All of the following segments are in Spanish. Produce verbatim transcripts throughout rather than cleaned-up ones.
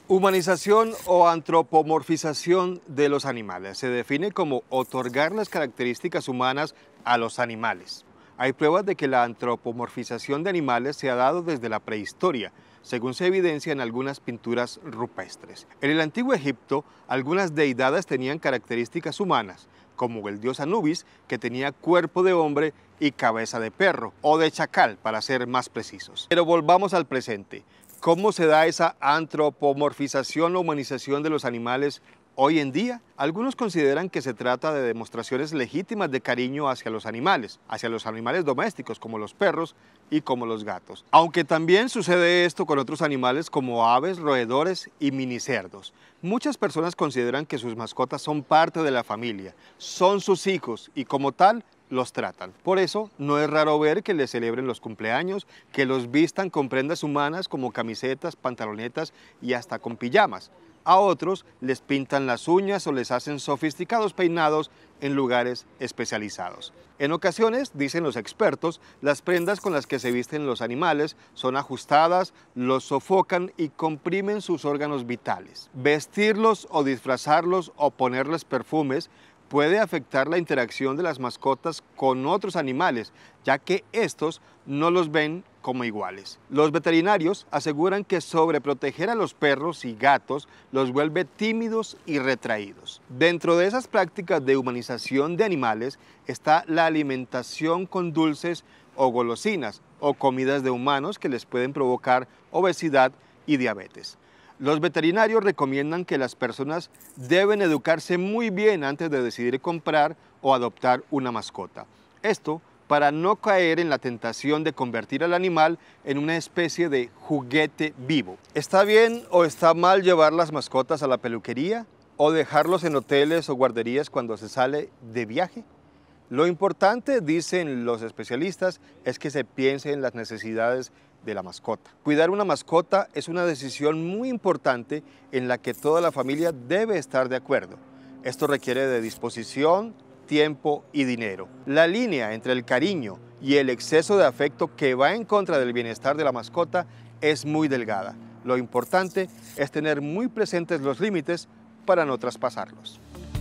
Humanización o antropomorfización de los animales se define como otorgar las características humanas a los animales. Hay pruebas de que la antropomorfización de animales se ha dado desde la prehistoria, según se evidencia en algunas pinturas rupestres. En el antiguo Egipto, algunas deidades tenían características humanas, como el dios Anubis, que tenía cuerpo de hombre y cabeza de perro, o de chacal, para ser más precisos. Pero volvamos al presente. ¿Cómo se da esa antropomorfización o humanización de los animales hoy en día? Algunos consideran que se trata de demostraciones legítimas de cariño hacia los animales, hacia los animales domésticos como los perros y como los gatos. Aunque también sucede esto con otros animales como aves, roedores y minicerdos. Muchas personas consideran que sus mascotas son parte de la familia, son sus hijos y como tal, los tratan. Por eso, no es raro ver que les celebren los cumpleaños, que los vistan con prendas humanas como camisetas, pantalonetas y hasta con pijamas. A otros les pintan las uñas o les hacen sofisticados peinados en lugares especializados. En ocasiones, dicen los expertos, las prendas con las que se visten los animales son ajustadas, los sofocan y comprimen sus órganos vitales. Vestirlos o disfrazarlos o ponerles perfumes puede afectar la interacción de las mascotas con otros animales, ya que estos no los ven como iguales. Los veterinarios aseguran que sobreproteger a los perros y gatos los vuelve tímidos y retraídos. Dentro de esas prácticas de humanización de animales está la alimentación con dulces o golosinas o comidas de humanos que les pueden provocar obesidad y diabetes. Los veterinarios recomiendan que las personas deben educarse muy bien antes de decidir comprar o adoptar una mascota. Esto para no caer en la tentación de convertir al animal en una especie de juguete vivo. ¿Está bien o está mal llevar las mascotas a la peluquería o dejarlos en hoteles o guarderías cuando se sale de viaje? Lo importante, dicen los especialistas, es que se piense en las necesidades de la mascota. Cuidar una mascota es una decisión muy importante en la que toda la familia debe estar de acuerdo. Esto requiere de disposición, tiempo y dinero. La línea entre el cariño y el exceso de afecto que va en contra del bienestar de la mascota es muy delgada. Lo importante es tener muy presentes los límites para no traspasarlos.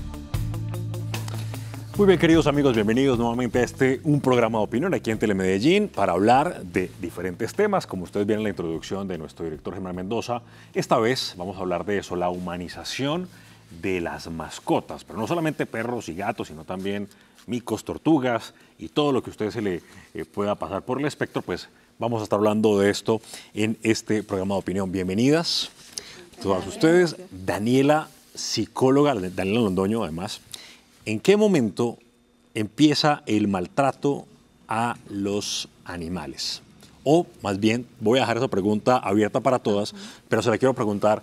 Muy bien, queridos amigos, bienvenidos nuevamente a este, un programa de opinión aquí en Telemedellín para hablar de diferentes temas. Como ustedes vieron en la introducción de nuestro director Germán Mendoza, esta vez vamos a hablar de eso, la humanización de las mascotas, pero no solamente perros y gatos, sino también micos, tortugas y todo lo que a usted se le eh, pueda pasar por el espectro, pues vamos a estar hablando de esto en este programa de opinión. Bienvenidas todas ustedes. Daniela, psicóloga, Daniela Londoño, además. ¿En qué momento empieza el maltrato a los animales? O más bien, voy a dejar esa pregunta abierta para todas, pero se la quiero preguntar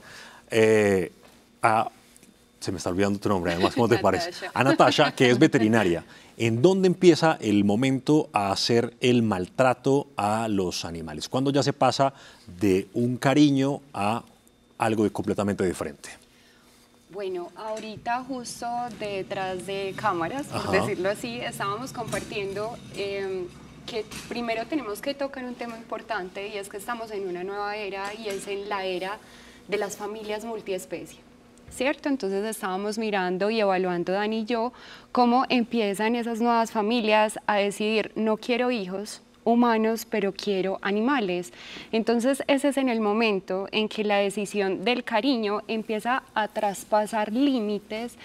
eh, a, se me está olvidando tu nombre, además, ¿cómo te parece? A Natasha, que es veterinaria. ¿En dónde empieza el momento a hacer el maltrato a los animales? ¿Cuándo ya se pasa de un cariño a algo completamente diferente? Bueno, ahorita justo detrás de cámaras, por Ajá. decirlo así, estábamos compartiendo eh, que primero tenemos que tocar un tema importante y es que estamos en una nueva era y es en la era de las familias multiespecie, ¿cierto? Entonces estábamos mirando y evaluando, Dani y yo, cómo empiezan esas nuevas familias a decidir, no quiero hijos humanos, pero quiero animales. Entonces ese es en el momento en que la decisión del cariño empieza a traspasar límites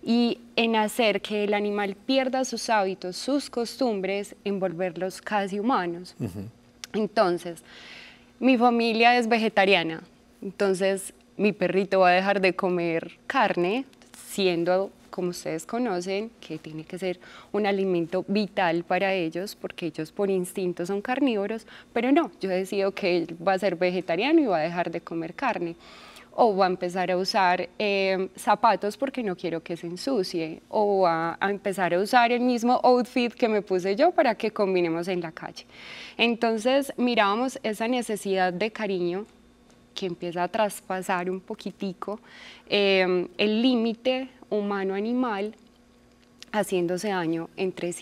y en hacer que el animal pierda sus hábitos, sus costumbres, en volverlos casi humanos. Uh-huh. Entonces, mi familia es vegetariana, entonces mi perrito va a dejar de comer carne, siendo, como ustedes conocen, que tiene que ser un alimento vital para ellos, porque ellos por instinto son carnívoros, pero no, yo decido que él va a ser vegetariano y va a dejar de comer carne. O va a empezar a usar eh, zapatos porque no quiero que se ensucie, o va a empezar a usar el mismo outfit que me puse yo para que combinemos en la calle. Entonces mirábamos esa necesidad de cariño que empieza a traspasar un poquitico eh, el límite humano-animal, haciéndose daño entre sí.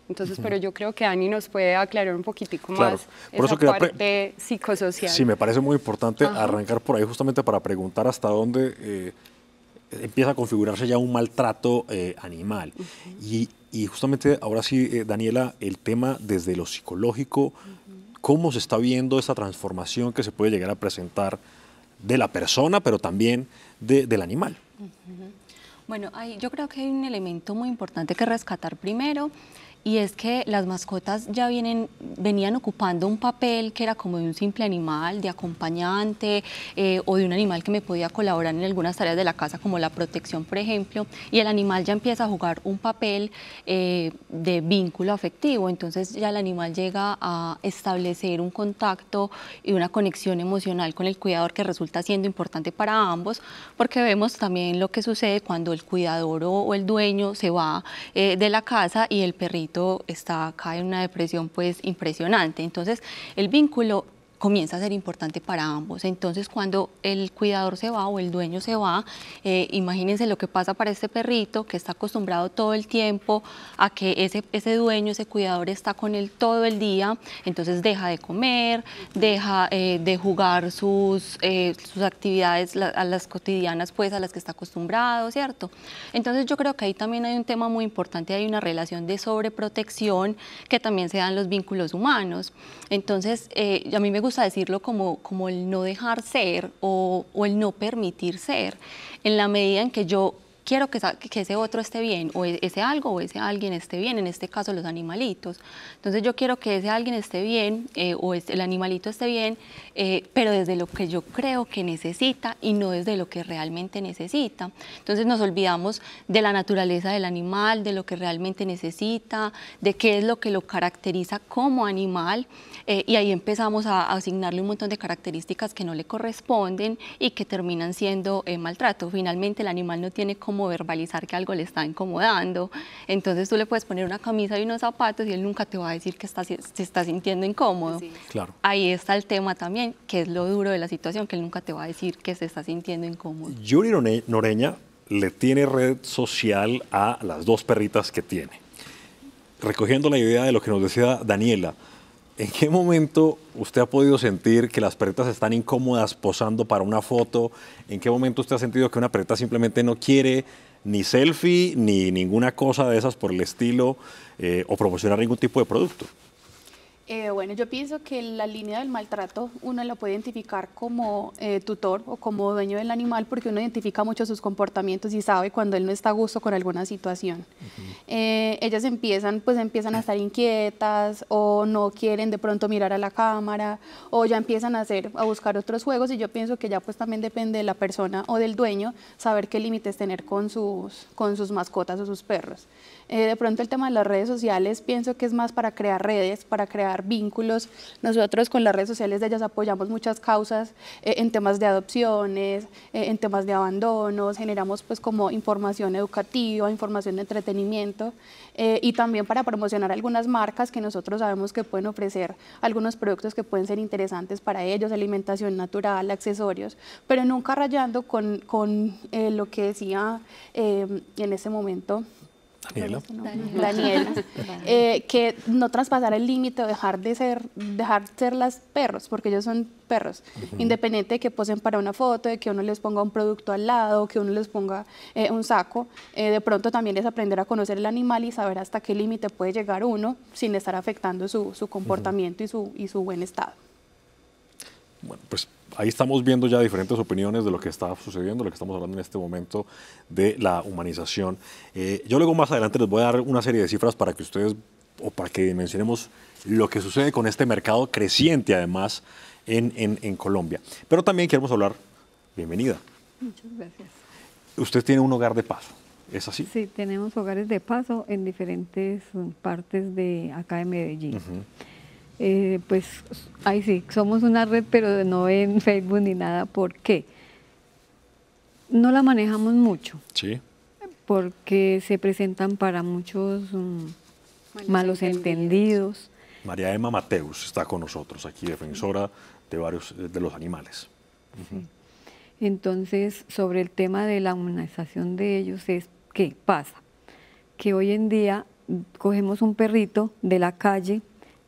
Entonces, uh-huh. pero yo creo que Dani nos puede aclarar un poquitico claro. más por esa eso parte psicosocial. Sí, me parece muy importante Ajá. arrancar por ahí justamente para preguntar hasta dónde eh, empieza a configurarse ya un maltrato eh, animal. Uh-huh. y, y justamente ahora sí, eh, Daniela, el tema desde lo psicológico, uh-huh. ¿cómo se está viendo esa transformación que se puede llegar a presentar de la persona, pero también de, del animal? Uh-huh. Bueno, hay, yo creo que hay un elemento muy importante que rescatar primero, y es que las mascotas ya vienen, venían ocupando un papel que era como de un simple animal, de acompañante, eh, o de un animal que me podía colaborar en algunas tareas de la casa, como la protección, por ejemplo, y el animal ya empieza a jugar un papel eh, de vínculo afectivo. Entonces ya el animal llega a establecer un contacto y una conexión emocional con el cuidador que resulta siendo importante para ambos, porque vemos también lo que sucede cuando el cuidador o, o el dueño se va eh, de la casa y el perrito está acá en una depresión pues impresionante. Entonces el vínculo comienza a ser importante para ambos. Entonces cuando el cuidador se va o el dueño se va, eh, imagínense lo que pasa para este perrito que está acostumbrado todo el tiempo a que ese, ese dueño, ese cuidador está con él todo el día. Entonces deja de comer, deja eh, de jugar sus, eh, sus actividades la, a las cotidianas pues a las que está acostumbrado, ¿cierto? Entonces yo creo que ahí también hay un tema muy importante, hay una relación de sobreprotección que también se da en los vínculos humanos. Entonces eh, a mí me gusta gusta decirlo como, como el no dejar ser o, o el no permitir ser, en la medida en que yo quiero que, que ese otro esté bien, o ese algo o ese alguien esté bien, en este caso los animalitos. Entonces yo quiero que ese alguien esté bien, eh, o es, el animalito esté bien, eh, pero desde lo que yo creo que necesita y no desde lo que realmente necesita. Entonces nos olvidamos de la naturaleza del animal, de lo que realmente necesita, de qué es lo que lo caracteriza como animal, eh, y ahí empezamos a, a asignarle un montón de características que no le corresponden y que terminan siendo eh, maltrato. Finalmente el animal no tiene cómo verbalizar que algo le está incomodando. Entonces tú le puedes poner una camisa y unos zapatos y él nunca te va a decir que está, se está sintiendo incómodo. Sí. Claro. Ahí está el tema también, que es lo duro de la situación, que él nunca te va a decir que se está sintiendo incómodo. Yuri Noreña le tiene red social a las dos perritas que tiene. Recogiendo la idea de lo que nos decía Daniela, ¿en qué momento usted ha podido sentir que las perritas están incómodas posando para una foto? ¿En qué momento usted ha sentido que una perrita simplemente no quiere ni selfie, ni ninguna cosa de esas por el estilo, eh, o promocionar ningún tipo de producto? Eh, bueno, yo pienso que la línea del maltrato uno la puede identificar como eh, tutor o como dueño del animal, porque uno identifica mucho sus comportamientos y sabe cuando él no está a gusto con alguna situación. Uh-huh. eh, ellas empiezan, pues empiezan a estar inquietas, o no quieren de pronto mirar a la cámara, o ya empiezan a hacer, a buscar otros juegos, y yo pienso que ya pues también depende de la persona o del dueño saber qué límites tener con sus, con sus mascotas o sus perros. Eh, de pronto el tema de las redes sociales pienso que es más para crear redes, para crear vínculos. Nosotros con las redes sociales de ellas apoyamos muchas causas eh, en temas de adopciones, eh, en temas de abandonos, generamos pues como información educativa, información de entretenimiento, eh, y también para promocionar algunas marcas que nosotros sabemos que pueden ofrecer algunos productos que pueden ser interesantes para ellos, alimentación natural, accesorios, pero nunca rayando con, con eh, lo que decía eh, en ese momento Daniela, Daniela, Daniela eh, que no traspasar el límite o dejar de ser, dejar de ser las perros, porque ellos son perros, uh-huh. independiente de que posen para una foto, de que uno les ponga un producto al lado, que uno les ponga eh, un saco, eh, de pronto también es aprender a conocer el animal y saber hasta qué límite puede llegar uno sin estar afectando su, su comportamiento uh-huh. y, su, y su buen estado. Bueno, pues ahí estamos viendo ya diferentes opiniones de lo que está sucediendo, lo que estamos hablando en este momento de la humanización. Eh, yo luego más adelante les voy a dar una serie de cifras para que ustedes, o para que dimensionemos lo que sucede con este mercado creciente además en, en, en Colombia. Pero también queremos hablar, bienvenida. Muchas gracias. Usted tiene un hogar de paso, ¿es así? Sí, tenemos hogares de paso en diferentes partes de acá de Medellín. Uh-huh. Eh, pues ahí sí, somos una red, pero no en Facebook ni nada. ¿Por qué? No la manejamos mucho. Sí. Porque se presentan para muchos um, malos, malos entendidos. María Emma Mateus está con nosotros aquí, defensora de varios de los animales. Uh-huh. Sí. Entonces, sobre el tema de la humanización de ellos, es ¿qué pasa? Que hoy en día cogemos un perrito de la calle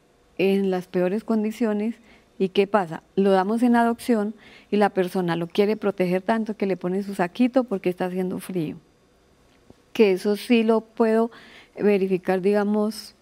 en las peores condiciones y ¿qué pasa? Lo damos en adopción y la persona lo quiere proteger tanto que le pone su saquito porque está haciendo frío. Que eso sí lo puedo verificar, digamos,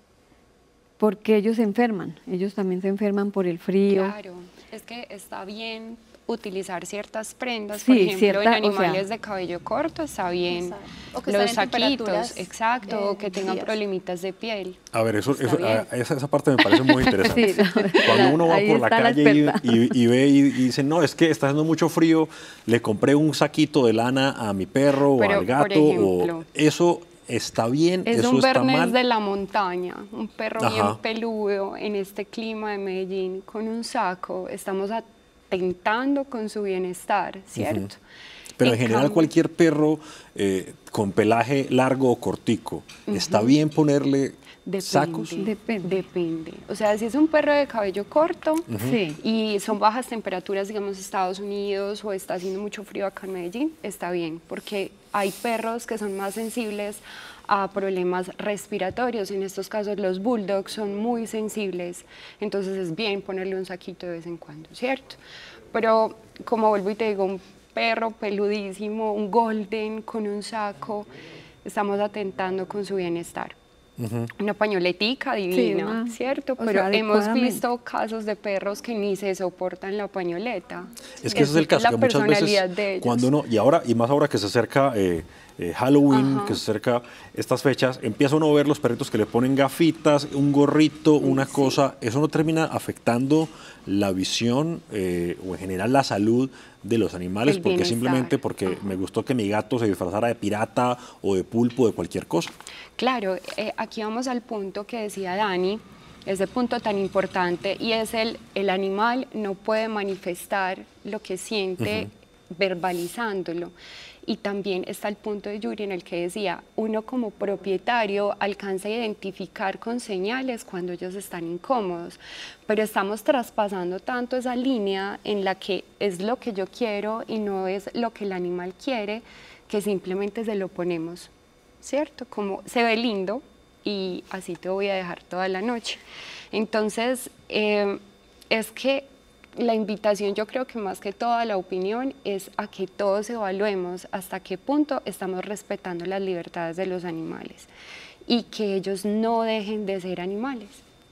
porque ellos se enferman, ellos también se enferman por el frío. Claro, es que está bien utilizar ciertas prendas, Sí, por ejemplo, cierta- en o animales sea- de cabello corto está bien, Exacto. O que los estén en saquitos, temperaturas, exacto, eh, o que tengan frías. problemitas de piel. A ver, eso, Está eso- bien. a- esa, esa parte me parece muy interesante. Sí, no, Cuando uno va ahí por la está la calle y, experta. y- y ve y, y dice, no, es que está haciendo mucho frío, le compré un saquito de lana a mi perro Pero, o al por gato, ejemplo, o eso está bien, Es eso un está bernés mal. de la montaña, un perro Ajá. bien peludo en este clima de Medellín con un saco. Estamos atentando con su bienestar, ¿cierto? Pero en, En general cambio- cualquier perro eh, con pelaje largo o cortico, ¿está bien ponerle Depende. sacos? Depende. Depende. O sea, si es un perro de cabello corto Sí. y son bajas temperaturas, digamos, Estados Unidos o está haciendo mucho frío acá en Medellín, está bien, porque hay perros que son más sensibles a problemas respiratorios. En estos casos, los bulldogs son muy sensibles, entonces es bien ponerle un saquito de vez en cuando, ¿cierto? Pero, como vuelvo y te digo, un perro peludísimo, un golden con un saco, estamos atentando con su bienestar. Una pañoletica divina, una- ¿cierto? o Pero sea, hemos adecuadamente. visto casos de perros que ni se soportan la pañoleta. Es que ese es el caso, la que muchas personalidad veces de ellos. cuando uno, y ahora, y más ahora que se acerca eh, eh, Halloween, Ajá. que se acerca estas fechas, empieza uno a ver los perritos que le ponen gafitas, un gorrito, una sí. cosa, eso no termina afectando la visión eh, o en general la salud de los animales, El porque bienestar. simplemente porque me gustó que mi gato se disfrazara de pirata o de pulpo, de cualquier cosa. Claro, eh, aquí vamos al punto que decía Dani, ese punto tan importante, y es el, el animal no puede manifestar lo que siente verbalizándolo. Y también está el punto de Yuri en el que decía, uno como propietario alcanza a identificar con señales cuando ellos están incómodos, pero estamos traspasando tanto esa línea en la que es lo que yo quiero y no es lo que el animal quiere, que simplemente se lo ponemos, ¿cierto? Como se ve lindo y así te voy a dejar toda la noche. Entonces, eh, es que la invitación, yo creo que más que toda la opinión, es a que todos evaluemos hasta qué punto estamos respetando las libertades de los animales y que ellos no dejen de ser animales.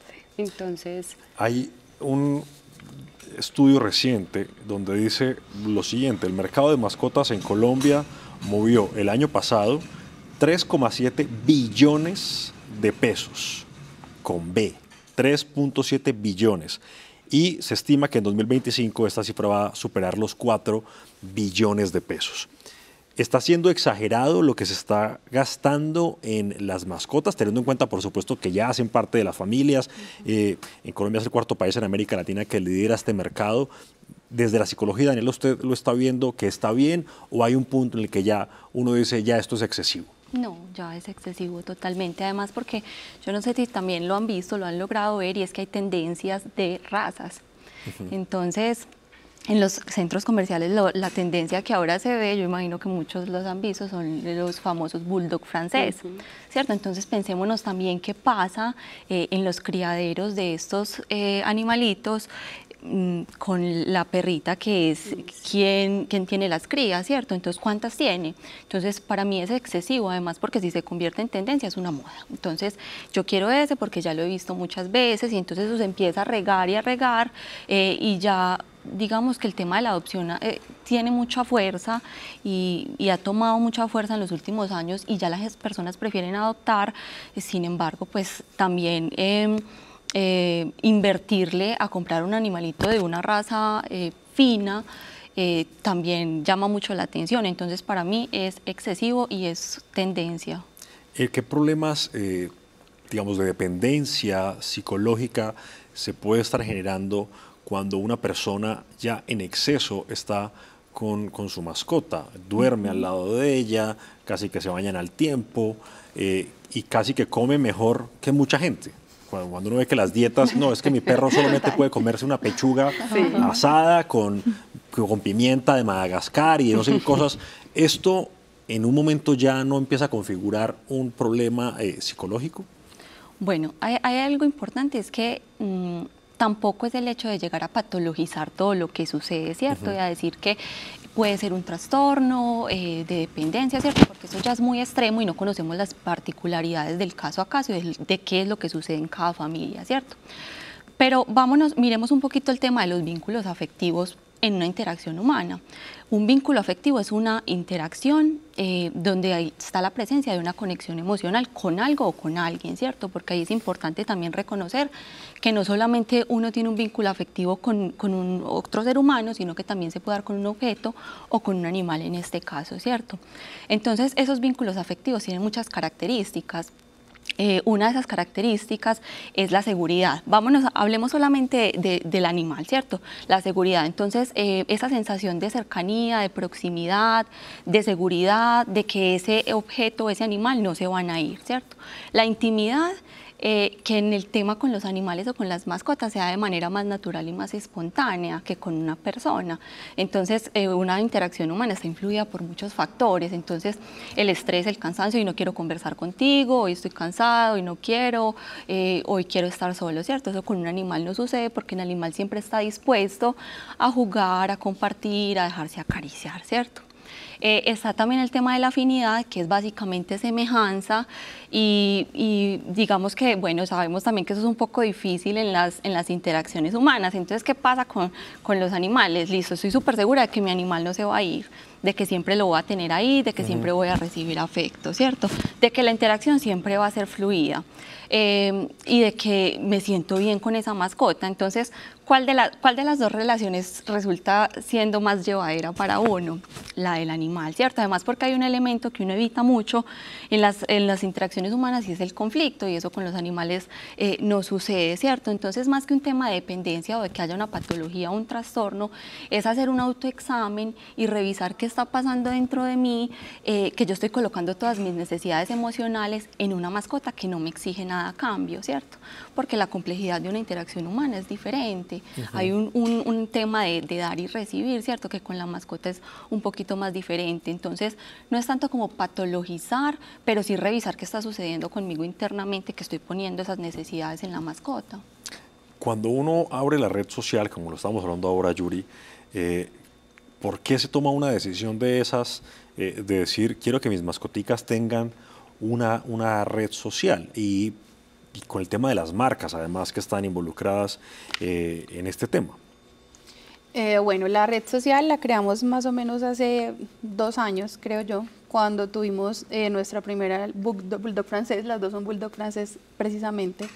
Entonces, Hay un estudio reciente donde dice lo siguiente, el mercado de mascotas en Colombia movió el año pasado tres coma siete billones de pesos, con B, tres punto siete billones. Y se estima que en dos mil veinticinco esta cifra va a superar los cuatro billones de pesos. ¿Está siendo exagerado lo que se está gastando en las mascotas, teniendo en cuenta, por supuesto, que ya hacen parte de las familias? Eh, en Colombia es el cuarto país en América Latina que lidera este mercado. Desde la psicología, Daniel, ¿usted lo está viendo que está bien o hay un punto en el que ya uno dice, ya esto es excesivo? No, ya es excesivo totalmente. Además, porque yo no sé si también lo han visto, lo han logrado ver, y es que hay tendencias de razas. Uh-huh. Entonces, en los centros comerciales lo, la tendencia que ahora se ve, yo imagino que muchos los han visto, son los famosos bulldog francés, uh-huh. ¿cierto? Entonces pensémonos también qué pasa eh, en los criaderos de estos eh, animalitos mmm, con la perrita que es sí. quien, quien tiene las crías, ¿cierto? Entonces, ¿cuántas tiene? Entonces, para mí es excesivo, además porque si se convierte en tendencia es una moda. Entonces, yo quiero ese porque ya lo he visto muchas veces y entonces eso se empieza a regar y a regar eh, y ya digamos que el tema de la adopción eh, tiene mucha fuerza y, y ha tomado mucha fuerza en los últimos años y ya las personas prefieren adoptar, eh, sin embargo, pues también eh, eh, invertirle a comprar un animalito de una raza eh, fina eh, también llama mucho la atención, entonces para mí es excesivo y es tendencia. ¿Qué problemas, eh, digamos, de dependencia psicológica se puede estar generando cuando una persona ya en exceso está con, con su mascota? Duerme uh-huh. al lado de ella, casi que se bañan al tiempo eh, y casi que come mejor que mucha gente. Cuando, cuando uno ve que las dietas, no, es que mi perro solamente puede comerse una pechuga sí. asada con, con pimienta de Madagascar y no sé qué cosas. Esto ¿en un momento ya no empieza a configurar un problema eh, psicológico? Bueno, hay, hay algo importante, es que mmm, tampoco es el hecho de llegar a patologizar todo lo que sucede, ¿cierto? Uh-huh. Y a decir que puede ser un trastorno eh, de dependencia, ¿cierto? Porque eso ya es muy extremo y no conocemos las particularidades del caso a caso y de, de qué es lo que sucede en cada familia, ¿cierto? Pero vámonos, miremos un poquito el tema de los vínculos afectivos en una interacción humana. Un vínculo afectivo es una interacción eh, donde ahí está la presencia de una conexión emocional con algo o con alguien, ¿cierto? Porque ahí es importante también reconocer que no solamente uno tiene un vínculo afectivo con, con un, otro ser humano, sino que también se puede dar con un objeto o con un animal en este caso, ¿cierto? Entonces, esos vínculos afectivos tienen muchas características. Eh, una de esas características es la seguridad. Vámonos, hablemos solamente de, de, del animal, ¿cierto? La seguridad. Entonces, eh, esa sensación de cercanía, de proximidad, de seguridad, de que ese objeto, ese animal no se van a ir, ¿cierto? La intimidad, eh, que en el tema con los animales o con las mascotas se da de manera más natural y más espontánea que con una persona. Entonces, eh, una interacción humana está influida por muchos factores. Entonces, el estrés, el cansancio, y no quiero conversar contigo, hoy estoy cansado y no quiero, eh, hoy quiero estar solo, ¿cierto? Eso con un animal no sucede porque el animal siempre está dispuesto a jugar, a compartir, a dejarse acariciar, ¿cierto? Eh, está también el tema de la afinidad, que es básicamente semejanza y, y digamos que, bueno, sabemos también que eso es un poco difícil en las, en las interacciones humanas. Entonces, ¿qué pasa con, con los animales? Listo, estoy súper segura de que mi animal no se va a ir, de que siempre lo voy a tener ahí, de que uh-huh. siempre voy a recibir afecto, ¿cierto? De que la interacción siempre va a ser fluida. Eh, y de que me siento bien con esa mascota. Entonces, ¿cuál de, la, ¿cuál de las dos relaciones resulta siendo más llevadera para uno? La del animal, ¿cierto? Además, porque hay un elemento que uno evita mucho en las, en las interacciones humanas y es el conflicto, y eso con los animales eh, no sucede, ¿cierto? Entonces, más que un tema de dependencia o de que haya una patología o un trastorno, es hacer un autoexamen y revisar qué está pasando dentro de mí, eh, que yo estoy colocando todas mis necesidades emocionales en una mascota que no me exige nada a cambio, ¿cierto? Porque la complejidad de una interacción humana es diferente. Uh-huh. Hay un, un, un tema de, de dar y recibir, ¿cierto? Que con la mascota es un poquito más diferente. Entonces, no es tanto como patologizar, pero sí revisar qué está sucediendo conmigo internamente, que estoy poniendo esas necesidades en la mascota. Cuando uno abre la red social, como lo estamos hablando ahora, Yuri, eh, ¿por qué se toma una decisión de esas, eh, de decir, quiero que mis mascoticas tengan una, una red social? Y y con el tema de las marcas, además, que están involucradas eh, en este tema. Eh, bueno, la red social la creamos más o menos hace dos años, creo yo, cuando tuvimos eh, nuestra primera bulldog francés, las dos son bulldog francés precisamente.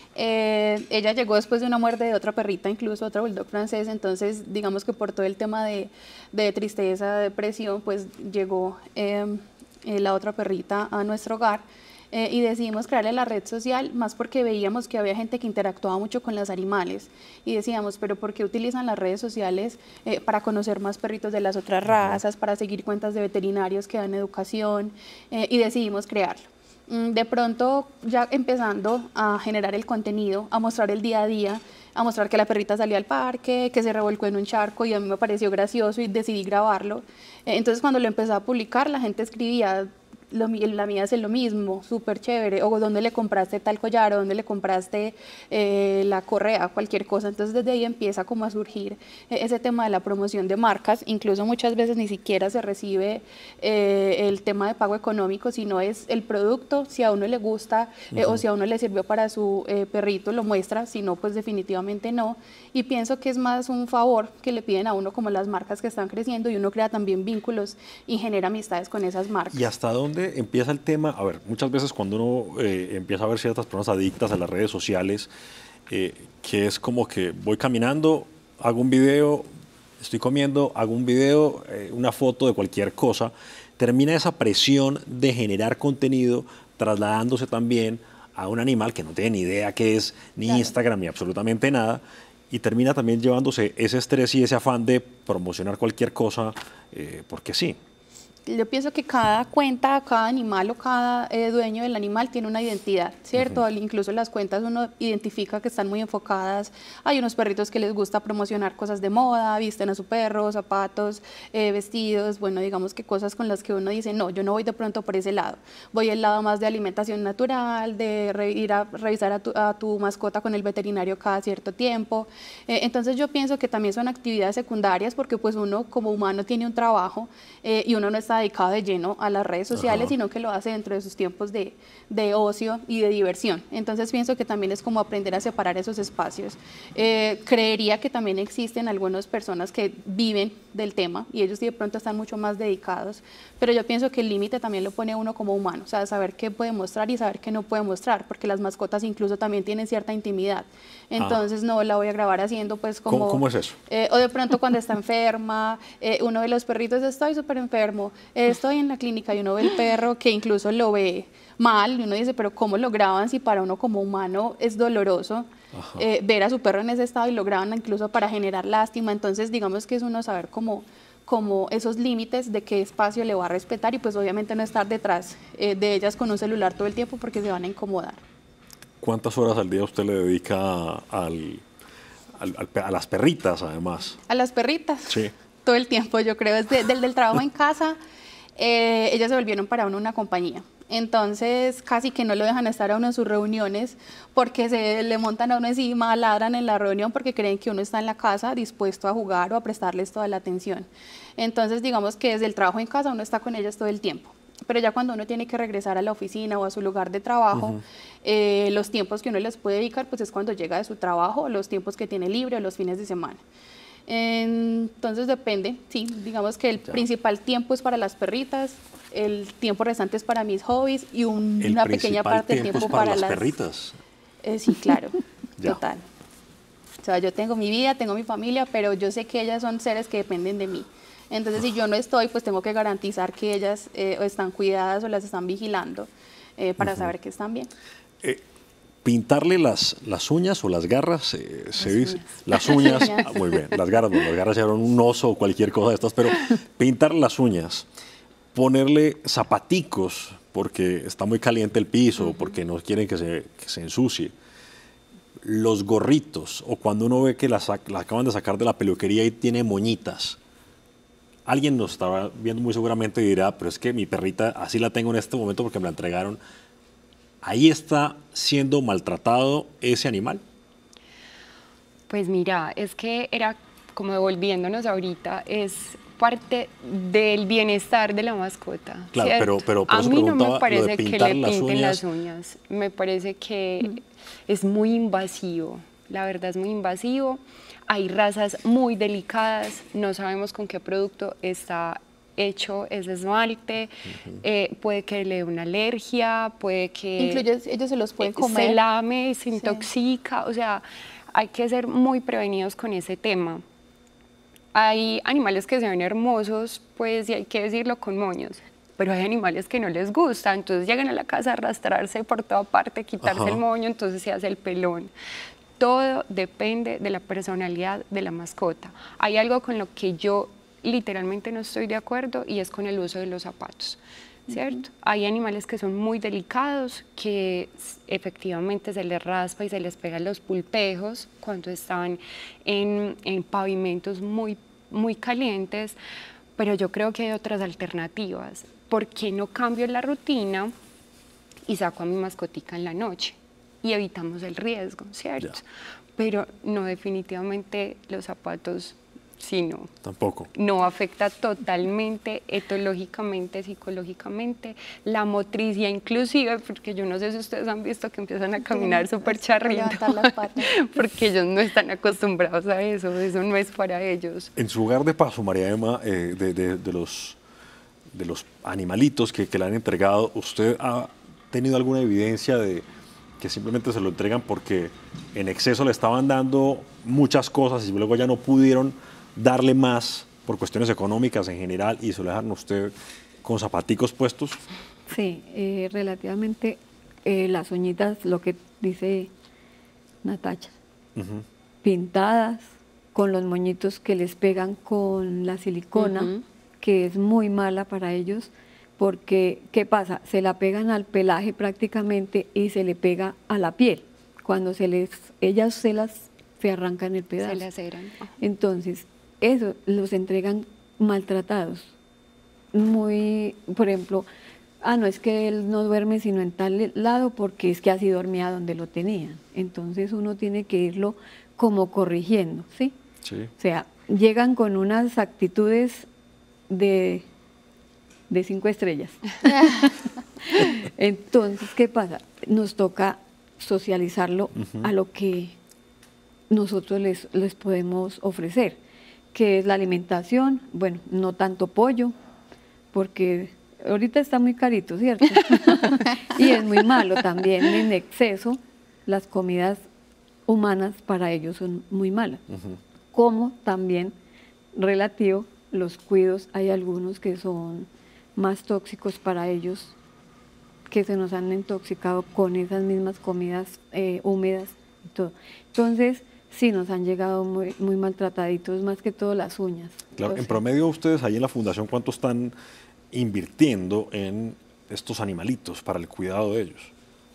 Eh, ella llegó después de una muerte de otra perrita, incluso otra bulldog francés, entonces digamos que por todo el tema de, de tristeza, depresión, pues llegó eh, eh, la otra perrita a nuestro hogar. Eh, y decidimos crearle la red social más porque veíamos que había gente que interactuaba mucho con los animales y decíamos, pero ¿por qué utilizan las redes sociales eh, para conocer más perritos de las otras razas, para seguir cuentas de veterinarios que dan educación? Eh, y decidimos crearlo. De pronto, ya empezando a generar el contenido, a mostrar el día a día, a mostrar que la perrita salió al parque, que se revolcó en un charco y a mí me pareció gracioso y decidí grabarlo. Eh, entonces, cuando lo empecé a publicar, la gente escribía, Lo, la mía es lo mismo, súper chévere, o dónde le compraste tal collar, o dónde le compraste eh, la correa, cualquier cosa. Entonces desde ahí empieza como a surgir eh, ese tema de la promoción de marcas. Incluso muchas veces ni siquiera se recibe eh, el tema de pago económico, sino es el producto, si a uno le gusta eh, uh-huh. o si a uno le sirvió para su eh, perrito, lo muestra, si no, pues definitivamente no. Y pienso que es más un favor que le piden a uno como las marcas que están creciendo y uno crea también vínculos y genera amistades con esas marcas. ¿Y hasta dónde empieza el tema? A ver, muchas veces cuando uno eh, empieza a ver ciertas personas adictas a las redes sociales, eh, que es como que voy caminando, hago un video, estoy comiendo, hago un video, eh, una foto de cualquier cosa, termina esa presión de generar contenido trasladándose también a un animal que no tiene ni idea qué es, ni claro. Instagram, ni absolutamente nada, y termina también llevándose ese estrés y ese afán de promocionar cualquier cosa, eh, porque sí. yo pienso que cada cuenta, cada animal o cada eh, dueño del animal tiene una identidad, ¿cierto? Uh-huh. Incluso las cuentas uno identifica que están muy enfocadas. Hay unos perritos que les gusta promocionar cosas de moda, visten a su perro, zapatos, eh, vestidos, bueno, digamos que cosas con las que uno dice, no, yo no voy de pronto por ese lado. Voy al lado más de alimentación natural, de re, ir a revisar a tu, a tu mascota con el veterinario cada cierto tiempo. Eh, entonces yo pienso que también son actividades secundarias porque pues uno como humano tiene un trabajo eh, y uno no está dedicado de lleno a las redes sociales, Ajá. sino que lo hace dentro de sus tiempos de, de ocio y de diversión. Entonces pienso que también es como aprender a separar esos espacios. Eh, creería que también existen algunas personas que viven del tema y ellos de pronto están mucho más dedicados, pero yo pienso que el límite también lo pone uno como humano, o sea, saber qué puede mostrar y saber qué no puede mostrar, porque las mascotas incluso también tienen cierta intimidad. Entonces ah. no la voy a grabar haciendo pues como... ¿Cómo, cómo es eso? Eh, o de pronto cuando está enferma, eh, uno de los perritos, estoy súper enfermo, eh, estoy en la clínica y uno ve el perro que incluso lo ve mal y uno dice, pero ¿cómo lo graban si para uno como humano es doloroso eh, ver a su perro en ese estado y lo graban incluso para generar lástima? Entonces digamos que es uno saber cómo, cómo esos límites de qué espacio le va a respetar y pues obviamente no estar detrás eh, de ellas con un celular todo el tiempo porque se van a incomodar. ¿Cuántas horas al día usted le dedica al, al, al, a las perritas además? A las perritas, sí. Todo el tiempo yo creo, desde del, del trabajo en casa, eh, ellas se volvieron para uno una compañía. Entonces casi que no lo dejan estar a uno en sus reuniones porque se le montan a uno encima, ladran en la reunión porque creen que uno está en la casa dispuesto a jugar o a prestarles toda la atención. Entonces digamos que desde el trabajo en casa uno está con ellas todo el tiempo. Pero ya cuando uno tiene que regresar a la oficina o a su lugar de trabajo, uh-huh. eh, los tiempos que uno les puede dedicar pues es cuando llega de su trabajo, los tiempos que tiene libre o los fines de semana. Entonces depende, sí, digamos que el ya. principal tiempo es para las perritas, el tiempo restante es para mis hobbies y un, una pequeña parte del tiempo, tiempo para, para las las perritas. Eh, sí, claro, total. O sea, yo tengo mi vida, tengo mi familia, pero yo sé que ellas son seres que dependen de mí. Entonces, si yo no estoy, pues tengo que garantizar que ellas eh, o están cuidadas o las están vigilando eh, para uh-huh. saber que están bien. Eh, ¿Pintarle las, las uñas o las garras? Eh, las, se dice, uñas. las uñas. Ah, muy bien, las garras, bueno, las garras eran un oso o cualquier cosa de estas, pero pintarle las uñas, ponerle zapaticos porque está muy caliente el piso, uh-huh. porque no quieren que se, que se ensucie. Los gorritos, o cuando uno ve que la, la acaban de sacar de la peluquería y tiene moñitas. Alguien nos estaba viendo muy seguramente y dirá, pero es que mi perrita así la tengo en este momento porque me la entregaron. ¿Ahí está siendo maltratado ese animal? Pues mira, es que era como devolviéndonos ahorita, es parte del bienestar de la mascota. Claro, pero, pero por a eso mí no me parece de que le las pinten uñas. las uñas. Me parece que mm. es muy invasivo. La verdad es muy invasivo. Hay razas muy delicadas. No sabemos con qué producto está hecho ese esmalte. Uh-huh. eh, puede que le dé una alergia, puede que... Incluso ellos, ellos se los pueden comer. Se lame, se intoxica. Sí. O sea, hay que ser muy prevenidos con ese tema. Hay animales que se ven hermosos, pues, y hay que decirlo, con moños, pero hay animales que no les gusta, entonces llegan a la casa a arrastrarse por toda parte, quitarse Ajá. el moño, entonces se hace el pelón. Todo depende de la personalidad de la mascota. Hay algo con lo que yo literalmente no estoy de acuerdo y es con el uso de los zapatos, ¿cierto? Uh-huh. Hay animales que son muy delicados, que efectivamente se les raspa y se les pegan los pulpejos cuando están en, en pavimentos muy, muy calientes, pero yo creo que hay otras alternativas. ¿Por qué no cambio la rutina y saco a mi mascotica en la noche? Y evitamos el riesgo, ¿cierto? Ya. Pero no, definitivamente los zapatos... Sí, no. Tampoco. No afecta totalmente, etológicamente, psicológicamente, la motricidad inclusive, porque yo no sé si ustedes han visto que empiezan a caminar súper charritos, porque ellos no están acostumbrados a eso, eso no es para ellos. En su lugar de paso, María Emma, eh, de, de, de, los, de los animalitos que, que le han entregado, ¿usted ha tenido alguna evidencia de que simplemente se lo entregan porque en exceso le estaban dando muchas cosas y luego ya no pudieron darle más por cuestiones económicas en general y se lo dejan usted con zapaticos puestos? Sí, eh, relativamente eh, las uñitas, lo que dice Natacha, uh-huh. pintadas con los moñitos que les pegan con la silicona, uh-huh. que es muy mala para ellos, porque ¿qué pasa? Se la pegan al pelaje prácticamente y se le pega a la piel. Cuando se les, ellas se las se arrancan el pedazo. Se laceran. Entonces, eso los entregan maltratados. Muy, por ejemplo, ah, no es que él no duerme sino en tal lado porque es que así dormía donde lo tenían. Entonces uno tiene que irlo como corrigiendo, ¿sí? Sí. O sea, llegan con unas actitudes de, de cinco estrellas. Entonces, ¿qué pasa? Nos toca socializarlo uh-huh. a lo que nosotros les, les podemos ofrecer, que es la alimentación, bueno, no tanto pollo, porque ahorita está muy carito, ¿cierto? Y es muy malo también en exceso, las comidas humanas para ellos son muy malas. Uh-huh. Como también relativo, los cuidos, hay algunos que son más tóxicos para ellos, que se nos han intoxicado con esas mismas comidas eh, húmedas y todo. Entonces, sí, nos han llegado muy, muy maltrataditos, más que todo las uñas. Claro, Entonces, en promedio ustedes ahí en la fundación, ¿cuánto están invirtiendo en estos animalitos para el cuidado de ellos?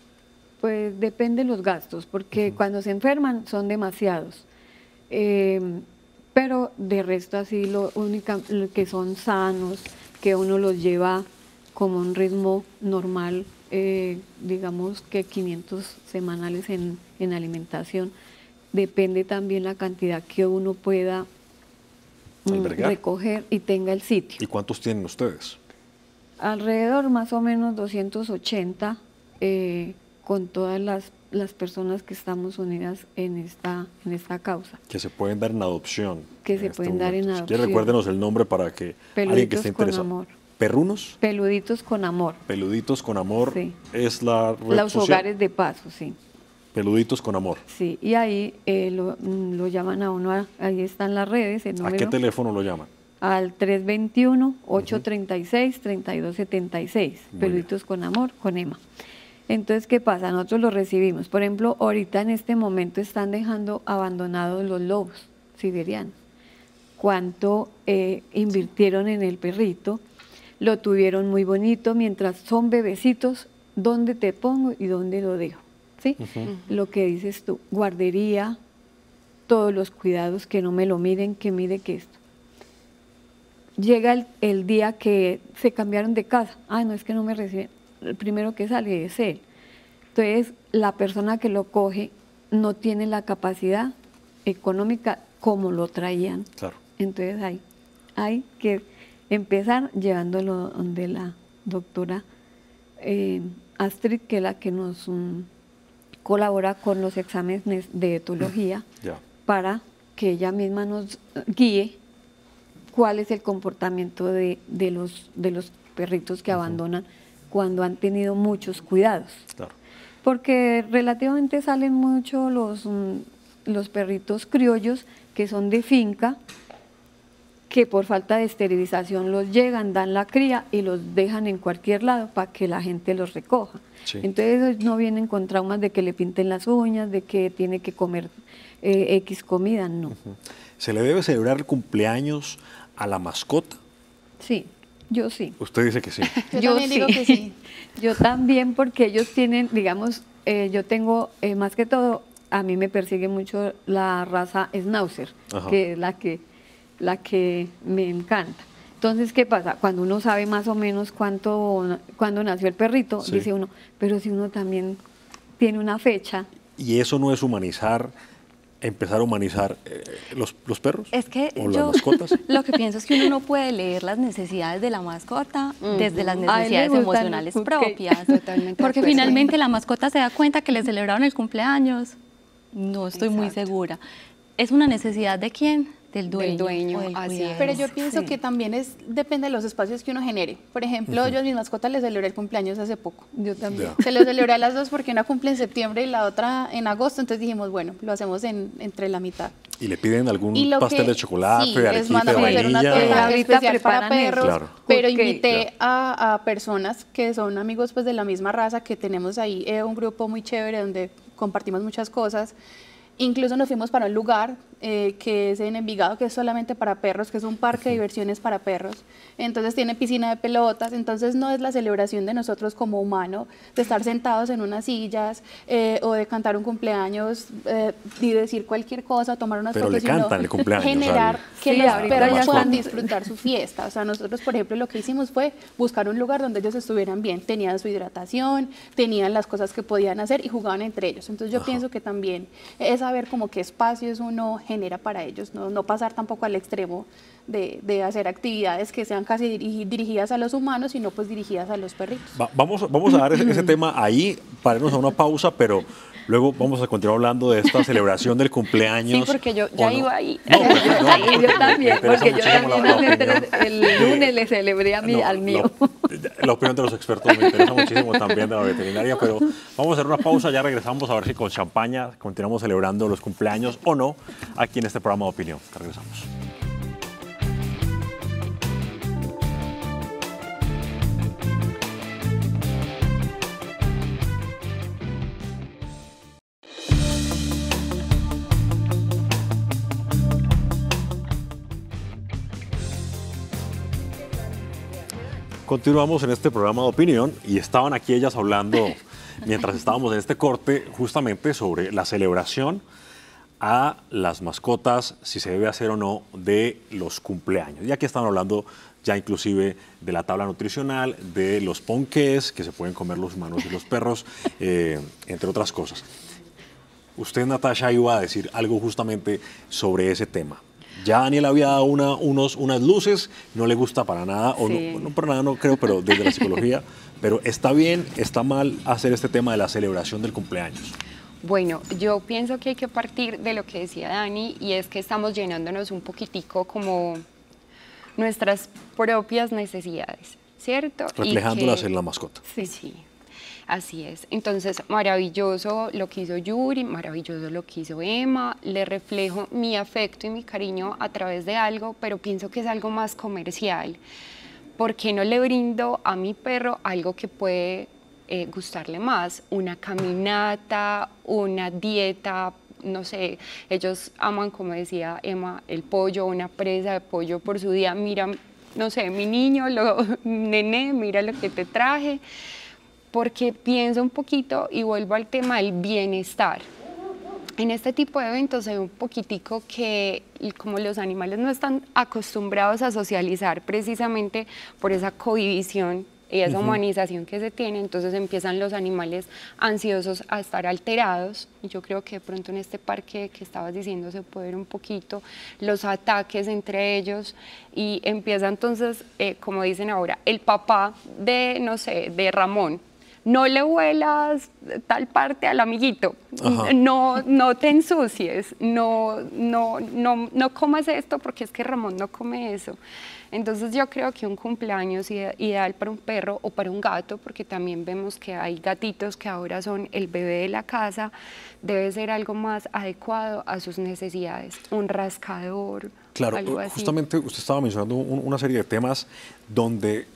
Pues depende de los gastos, porque uh-huh. cuando se enferman son demasiados. Eh, pero de resto así, lo único lo que son sanos, que uno los lleva como un ritmo normal, eh, digamos que quinientos semanales en, en alimentación. Depende también la cantidad que uno pueda mm, recoger y tenga el sitio. ¿Y cuántos tienen ustedes? Alrededor más o menos doscientos ochenta, eh, con todas las, las personas que estamos unidas en esta, en esta causa. Que se pueden dar en adopción. Que se pueden este dar en momento. adopción. Si quiere, recuérdenos el nombre para que Peluditos alguien que esté interesado. Con amor. ¿Perrunos? Peluditos con amor. Peluditos con amor. Sí. Es la red Los social. hogares de paso, sí. Peluditos con amor. Sí, y ahí eh, lo, lo llaman a uno, a, ahí están las redes, el número. ¿A qué teléfono lo llaman? Al tres dos uno, ocho tres seis, tres dos siete seis, Peluditos con amor, con Emma. Entonces, ¿qué pasa? Nosotros lo recibimos. Por ejemplo, ahorita en este momento están dejando abandonados los lobos siberianos. ¿Cuánto eh, invirtieron en el perrito? Lo tuvieron muy bonito, mientras son bebecitos, ¿dónde te pongo y dónde lo dejo? ¿Sí? Uh-huh. Lo que dices tú, guardería, todos los cuidados, que no me lo miren, que mire que esto. Llega el, el día que se cambiaron de casa, ah, no, es que no me reciben, el primero que sale es él. Entonces, la persona que lo coge no tiene la capacidad económica como lo traían. Claro. Entonces, hay, hay que empezar llevándolo donde la doctora eh, Astrid, que es la que nos um, colabora con los exámenes de etología, yeah. para que ella misma nos guíe cuál es el comportamiento de, de, los, de los perritos que uh-huh. abandonan cuando han tenido muchos cuidados. Claro. Porque relativamente salen mucho los, um, los perritos criollos que son de finca, que por falta de esterilización los llegan, dan la cría y los dejan en cualquier lado para que la gente los recoja. Sí. Entonces no vienen con traumas de que le pinten las uñas, de que tiene que comer eh, X comida, no. Uh-huh. ¿Se le debe celebrar el cumpleaños a la mascota? Sí, yo sí. Usted dice que sí. Yo, yo también sí. digo que sí. Yo también, porque ellos tienen, digamos, eh, yo tengo, eh, más que todo, a mí me persigue mucho la raza Schnauzer, Ajá. que es la que... la que me encanta. Entonces, ¿qué pasa? Cuando uno sabe más o menos cuánto, cuándo nació el perrito, sí. dice uno, pero si uno también tiene una fecha. ¿Y eso no es humanizar, empezar a humanizar eh, los, los perros? Es que ¿O yo las mascotas? Lo que pienso es que uno no puede leer las necesidades de la mascota uh-huh. desde las necesidades emocionales propias. Totalmente. Porque finalmente la mascota se da cuenta que le celebraron el cumpleaños. No estoy Exacto. muy segura. ¿Es una necesidad de quién? Del dueño. Del dueño, así es. Pero yo pienso sí. que también es depende de los espacios que uno genere. Por ejemplo, uh-huh. yo a mi mascota le celebré el cumpleaños hace poco. Yo también. Yeah. Se lo celebré a las dos porque una cumple en septiembre y la otra en agosto. Entonces dijimos, bueno, lo hacemos en, entre la mitad. ¿Y le piden algún pastel que, de chocolate, sí, de arequipe, de vainilla? Una torta especial para perros, claro. pero invité claro. a, a personas que son amigos pues de la misma raza, que tenemos ahí eh, un grupo muy chévere donde compartimos muchas cosas. Incluso nos fuimos para un lugar eh, que es en Envigado, que es solamente para perros, que es un parque de diversiones para perros. Entonces tiene piscina de pelotas, entonces no es la celebración de nosotros como humano, de estar sentados en unas sillas eh, o de cantar un cumpleaños eh, y decir cualquier cosa, tomar unas Pero fotos, le cantan el cumpleaños, generar al- que Sí, los ahorita perros ya puedan con- disfrutar su fiesta. O sea, nosotros, por ejemplo, lo que hicimos fue buscar un lugar donde ellos estuvieran bien, tenían su hidratación, tenían las cosas que podían hacer y jugaban entre ellos. Entonces yo Ajá. pienso que también es saber como qué espacios uno genera para ellos, no, no pasar tampoco al extremo de, de hacer actividades que sean casi dirigi- dirigidas a los humanos, sino pues dirigidas a los perritos. Va- vamos, vamos a dar ese, ese tema ahí, para irnos a una pausa, pero luego vamos a continuar hablando de esta celebración del cumpleaños. Sí, porque yo ¿o ya no? iba ahí. No, pues, no, Sí, yo me también, interesa porque yo muchísimo también la- la hace tres- opinión. el lunes le celebré a mi, No, al mío. La, la opinión de los expertos me interesa muchísimo también de la veterinaria, pero vamos a hacer una pausa, ya regresamos a ver si con champaña continuamos celebrando los cumpleaños o no aquí en este programa de opinión. Regresamos. Continuamos en este programa de opinión y estaban aquí ellas hablando, mientras estábamos en este corte, justamente sobre la celebración a las mascotas, si se debe hacer o no, de los cumpleaños. Y aquí están hablando ya inclusive de la tabla nutricional, de los ponqués que se pueden comer los humanos y los perros, eh, entre otras cosas. Usted, Natasha, iba a decir algo justamente sobre ese tema. Ya Daniel había dado una, unos, unas luces, no le gusta para nada, o Sí. no, no para nada, no creo, pero desde la psicología. Pero está bien, está mal hacer este tema de la celebración del cumpleaños. Bueno, yo pienso que hay que partir de lo que decía Dani, y es que estamos llenándonos un poquitico como nuestras propias necesidades, ¿cierto? Y Reflejándolas que- en la mascota. Sí, sí, así es. Entonces, maravilloso lo que hizo Yuri, maravilloso lo que hizo Emma, le reflejo mi afecto y mi cariño a través de algo, pero pienso que es algo más comercial. ¿Por qué no le brindo a mi perro algo que puede eh, gustarle más? Una caminata, una dieta, no sé, ellos aman, como decía Emma, el pollo, una presa de pollo por su día. Mira, no sé, mi niño, lo, nené, mira lo que te traje. Porque pienso un poquito y vuelvo al tema del bienestar. En este tipo de eventos hay un poquitico que, como los animales no están acostumbrados a socializar precisamente por esa cohibición y esa humanización que se tiene, entonces empiezan los animales ansiosos a estar alterados. Y yo creo que de pronto en este parque que estabas diciendo se puede ver un poquito los ataques entre ellos, y empieza entonces, eh, como dicen ahora, el papá de, no sé, de Ramón: no le huelas tal parte al amiguito, Ajá. no, no te ensucies, no, no, no, no comas esto porque es que Ramón no come eso. Entonces yo creo que un cumpleaños ide- ideal para un perro o para un gato, porque también vemos que hay gatitos que ahora son el bebé de la casa, debe ser algo más adecuado a sus necesidades, un rascador, Claro, algo así. justamente usted estaba mencionando un- una serie de temas donde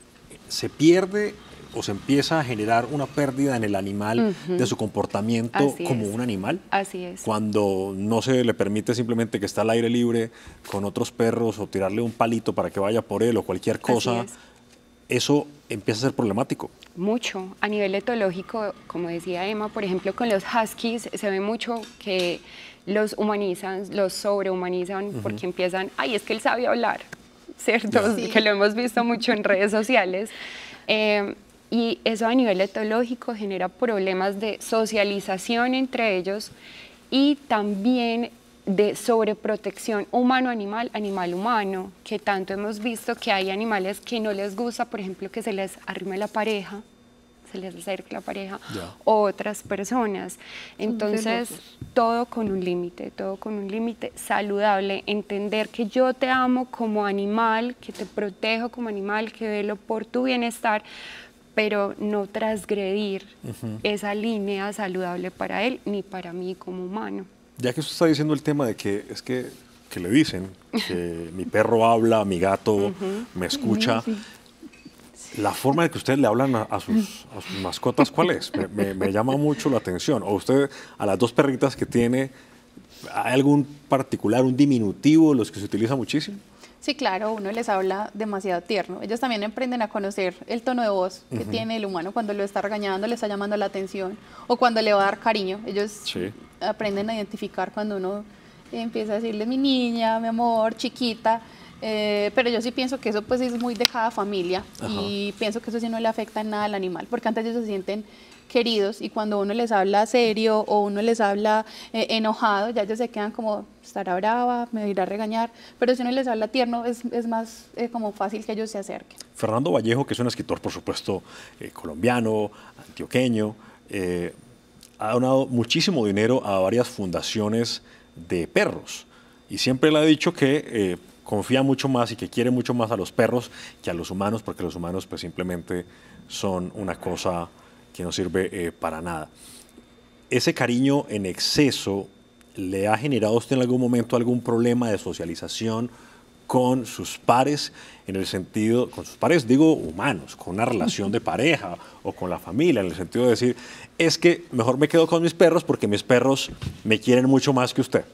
se pierde o se empieza a generar una pérdida en el animal Ujú. de su comportamiento Así como es. un animal. Así es. Cuando no se le permite simplemente que esté al aire libre con otros perros o tirarle un palito para que vaya por él o cualquier cosa, es. eso empieza a ser problemático. Mucho. A nivel etológico, como decía Emma, por ejemplo, con los huskies se ve mucho que los humanizan, los sobrehumanizan, porque empiezan, ay, es que él sabe hablar, ¿cierto? Sí. Que lo hemos visto mucho en redes sociales. Eh, y eso a nivel etológico genera problemas de socialización entre ellos y también de sobreprotección humano-animal, animal-humano, que tanto hemos visto que hay animales que no les gusta, por ejemplo, que se les arrime la pareja, se les acerque la pareja, Ya. o otras personas. Entonces, celosos. todo con un límite, todo con un límite saludable, entender que yo te amo como animal, que te protejo como animal, que velo por tu bienestar, pero no transgredir esa línea saludable para él ni para mí como humano. Ya que usted está diciendo el tema de que es que, que le dicen que mi perro habla, mi gato me escucha, la forma de que ustedes le hablan a, a sus, a sus mascotas, ¿cuál es? Me, me- me llama mucho la atención. O usted, a las dos perritas que tiene, ¿Hay algún particular, un diminutivo, los que se utiliza muchísimo? Sí, claro, uno les habla demasiado tierno. Ellos también aprenden a conocer el tono de voz que uh-huh. tiene el humano cuando lo está regañando, le está llamando la atención o cuando le va a dar cariño. Ellos sí. aprenden a identificar cuando uno empieza a decirle mi niña, mi amor, chiquita. Eh, pero yo sí pienso que eso pues es muy de cada familia. Ajá. Y pienso que eso sí no le afecta en nada al animal, porque antes ellos se sienten queridos y cuando uno les habla serio o uno les habla eh, enojado, ya ellos se quedan como, estará brava, me irá a regañar, pero si uno les habla tierno es, es más eh, como fácil que ellos se acerquen. Fernando Vallejo, que es un escritor, por supuesto, eh, colombiano, antioqueño, eh, ha donado muchísimo dinero a varias fundaciones de perros y siempre le ha dicho que eh, confía mucho más y que quiere mucho más a los perros que a los humanos, porque los humanos pues simplemente son una cosa que no sirve eh, para nada. ¿Ese cariño en exceso le ha generado a usted en algún momento algún problema de socialización con sus pares, en el sentido, con sus pares digo humanos, con una relación de pareja o con la familia, en el sentido de decir, es que mejor me quedo con mis perros porque mis perros me quieren mucho más que usted?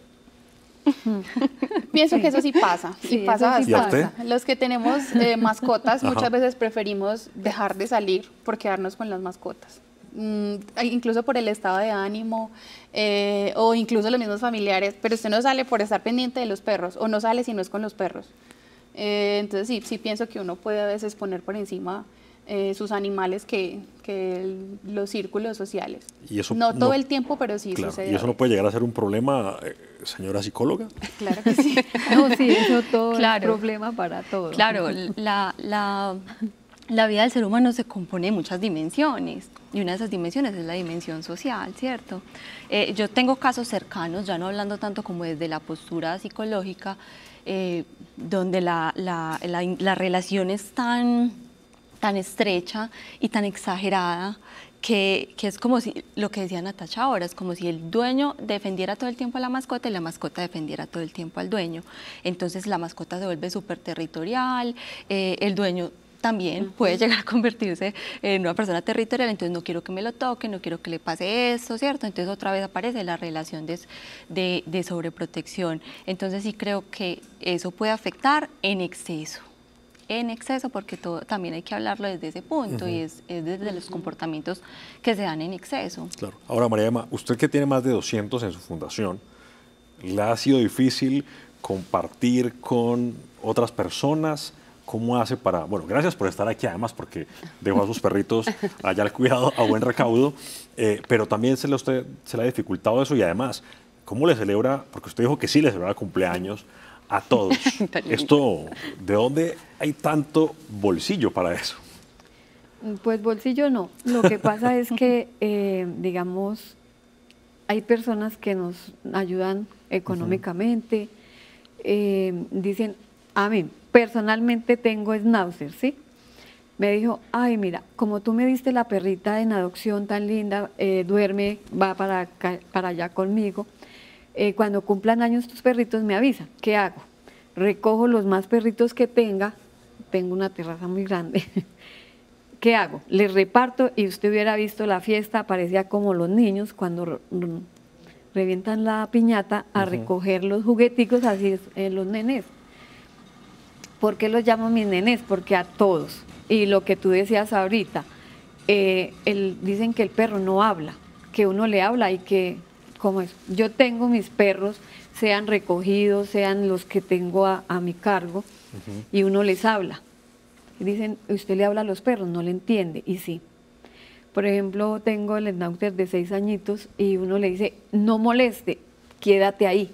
Pienso sí. que eso sí pasa, sí, y pasa sí bastante. Los que tenemos eh, mascotas Ajá. muchas veces preferimos dejar de salir por quedarnos con las mascotas, mm, incluso por el estado de ánimo eh, o incluso los mismos familiares, pero usted no sale por estar pendiente de los perros o no sale si no es con los perros. Eh, entonces sí, sí pienso que uno puede a veces poner por encima Eh, sus animales que, que el, los círculos sociales. ¿Y eso no, no todo el tiempo, pero sí claro, sucede. ¿Y eso no puede llegar a ser un problema, eh, señora psicóloga? Claro que sí. No, sí, eso todo claro. es problema para todos. Claro, la, la, la vida del ser humano se compone de muchas dimensiones y una de esas dimensiones es la dimensión social, ¿cierto? Eh, yo tengo casos cercanos, ya no hablando tanto como desde la postura psicológica, eh, donde la, la, la, la relación es tan... tan estrecha y tan exagerada que, que es como si, lo que decía Natacha ahora, es como si el dueño defendiera todo el tiempo a la mascota y la mascota defendiera todo el tiempo al dueño. Entonces la mascota se vuelve súper territorial, eh, el dueño también uh-huh. puede llegar a convertirse en una persona territorial, entonces no quiero que me lo toque, no quiero que le pase esto, ¿cierto? Entonces otra vez aparece la relación de, de, de sobreprotección. Entonces sí creo que eso puede afectar en exceso. en exceso, porque todo, también hay que hablarlo desde ese punto uh-huh. y es, es desde los comportamientos que se dan en exceso. Claro. Ahora, María Emma, usted que tiene más de doscientos en su fundación, ¿le ha sido difícil compartir con otras personas? ¿Cómo hace para...? Bueno, gracias por estar aquí además, porque dejó a sus perritos allá al cuidado, a buen recaudo, eh, pero también se le, usted, se le ha dificultado eso y además, ¿cómo le celebra? Porque usted dijo que sí le celebra cumpleaños a todos. Esto, ¿de dónde hay tanto bolsillo para eso? Pues bolsillo no. Lo que pasa es que, eh, digamos, hay personas que nos ayudan económicamente, uh-huh. eh, dicen, a mí, personalmente tengo schnauzer, ¿sí? Me dijo, ay, mira, como tú me diste la perrita en adopción tan linda, eh, duerme, va para, acá, para allá conmigo, Eh, cuando cumplan años tus perritos me avisan. ¿Qué hago? Recojo los más perritos que tenga, tengo una terraza muy grande. ¿Qué hago? Les reparto y usted hubiera visto la fiesta, parecía como los niños cuando revientan la piñata a uh-huh. recoger los jugueticos, así es eh, los nenes. ¿Por qué los llamo mis nenes? Porque a todos. Y lo que tú decías ahorita, eh, el, dicen que el perro no habla, que uno le habla y que... ¿Cómo es? Yo tengo mis perros, sean recogidos, sean los que tengo a, a mi cargo, uh-huh. y uno les habla. Y dicen, usted le habla a los perros, no le entiende, y sí. Por ejemplo, tengo el schnauzer de seis añitos y uno le dice, no moleste, quédate ahí.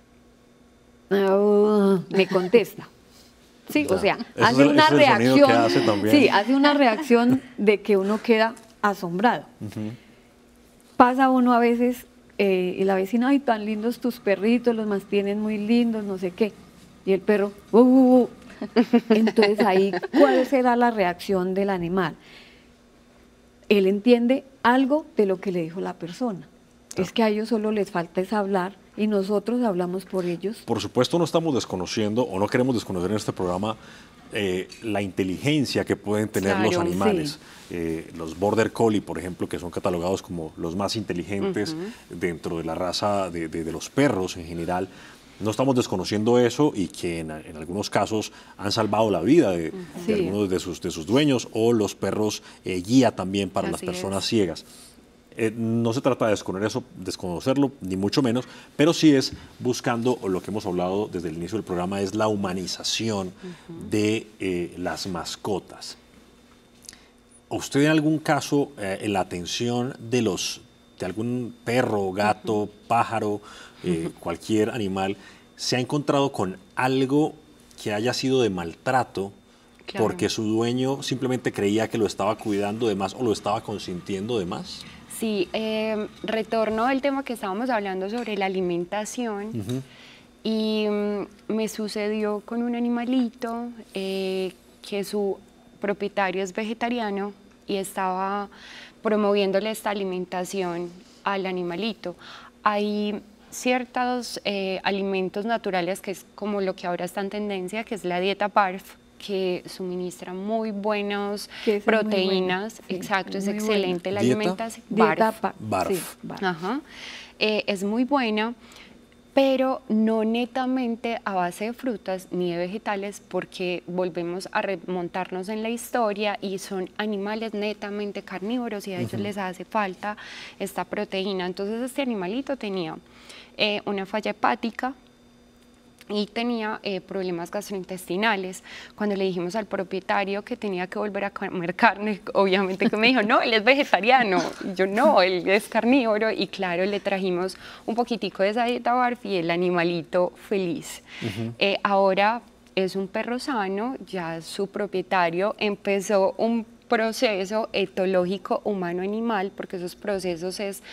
Uh, me contesta. Sí, ya. O sea, Eso hace es, una es reacción. Que hace también. Sí, hace una reacción de que uno queda asombrado. Uh-huh. Pasa uno a veces... Eh, y la vecina, ay, tan lindos tus perritos, los mantienen muy lindos, no sé qué. Y el perro, uh, uh, uh. Entonces ahí, ¿cuál será la reacción del animal? Él entiende algo de lo que le dijo la persona. Claro. Es que a ellos solo les falta es hablar y nosotros hablamos por ellos. Por supuesto no estamos desconociendo o no queremos desconocer en este programa eh, la inteligencia que pueden tener Claro, los animales. sí. Eh, los Border Collie, por ejemplo, que son catalogados como los más inteligentes uh-huh. dentro de la raza de, de, de los perros en general. No estamos desconociendo eso y que en, en algunos casos han salvado la vida de, uh-huh. de sí. algunos de sus, de sus dueños, o los perros eh, guía también para Así las personas es. ciegas. Eh, no se trata de desconocer eso, desconocerlo, ni mucho menos, pero sí es buscando, o lo que hemos hablado desde el inicio del programa, es la humanización uh-huh. de eh, las mascotas. ¿Usted en algún caso, eh, en la atención de, los, de algún perro, gato, uh-huh. pájaro, eh, uh-huh. cualquier animal, se ha encontrado con algo que haya sido de maltrato? Claro. Porque su dueño simplemente creía que lo estaba cuidando de más o lo estaba consintiendo de más. Sí, eh, retorno al tema que estábamos hablando sobre la alimentación uh-huh. y um, me sucedió con un animalito eh, que su propietario es vegetariano y estaba promoviéndole esta alimentación al animalito. Hay ciertos eh, alimentos naturales que es como lo que ahora está en tendencia, que es la dieta BARF, que suministra muy buenas proteínas. Bueno. Sí, exacto, es, es excelente buena. La ¿Dieta? alimentación. Dieta BARF. BARF. Sí, BARF. Ajá. Eh, es muy buena, pero no netamente a base de frutas ni de vegetales, porque volvemos a remontarnos en la historia y son animales netamente carnívoros y a ellos uh-huh. les hace falta esta proteína. Entonces este animalito tenía eh, una falla hepática y tenía eh, problemas gastrointestinales. Cuando le dijimos al propietario que tenía que volver a comer carne, obviamente que me dijo, no, él es vegetariano. Y yo, no, él es carnívoro. Y claro, le trajimos un poquitico de esa dieta BARF y el animalito feliz. Uh-huh. eh, ahora es un perro sano, ya su propietario empezó un proceso etológico humano-animal, porque esos procesos es,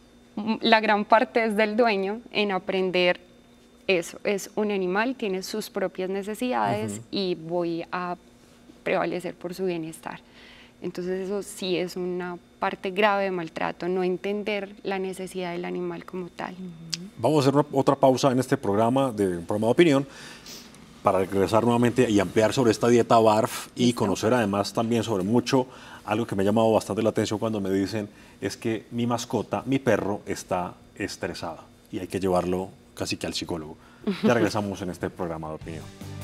la gran parte es del dueño en aprender. Eso, es un animal, tiene sus propias necesidades uh-huh. y voy a prevalecer por su bienestar. Entonces eso sí es una parte grave de maltrato, no entender la necesidad del animal como tal. Uh-huh. Vamos a hacer una, otra pausa en este programa de un programa de opinión para regresar nuevamente y ampliar sobre esta dieta BARF y ¿Listo? Conocer además también sobre mucho, algo que me ha llamado bastante la atención cuando me dicen es que mi mascota, mi perro, está estresada y hay que llevarlo casi que al psicólogo. Ya regresamos en este programa de opinión.